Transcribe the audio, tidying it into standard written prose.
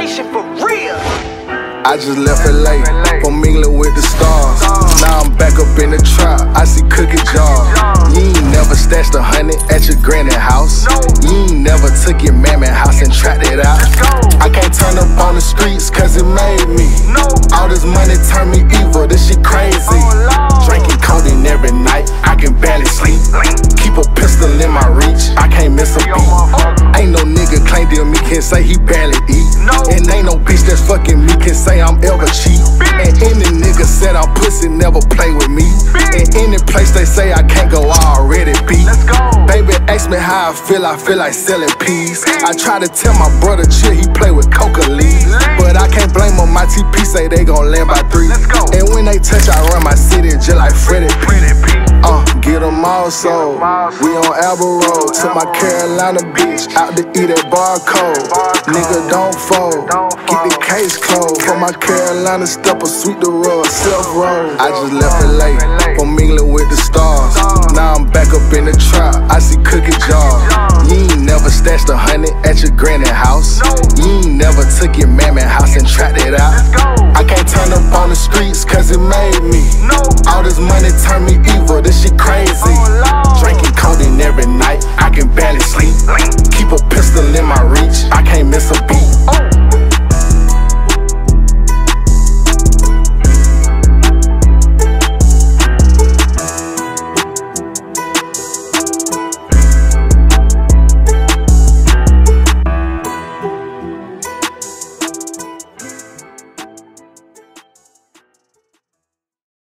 shit for real. I just left LA, from England with the stars. Now I'm back up in the trap, I see cookie jars. You ain't never stashed 100 at your granny house. You ain't never took your mammy house and trapped it out. I can't turn up on the streets cause it made me. All this money turned me evil, this shit crazy. Drinking codeine every night, I can barely sleep. Keep a pistol in my reach, I can't miss a beat. Ain't no nigga claim to me can say he barely eat. And ain't no bitch that's fucking me can say I'm ever cheap. And any nigga said I'm pussy, never play with me. And any place they say I can't go, I already be. Baby ask me how I feel like selling peas. I try to tell my brother chill, he play with coca leaves. But I can't blame him, my TP say they gon' land by 3. And when they touch, I run my city just like Freddie P. Get them all sold. We on Albert Road, took my Carolina bitch out to eat at Barcode. Nigga don't fold, get the case closed. For my Carolina stepper, sweep the road, self-roll. I just left LA, from England with the stars. Now I'm back up in the trap, I see cookie jars. You ain't never stashed 100 at your granny house. You ain't never took your mammy house and trapped it out. I can't turn up on the streets cause it made me. All this money turned me evil, this shit crazy. Drinking codeine every night, I can barely sleep. Keep a pistol in my reach, I can't miss a beat.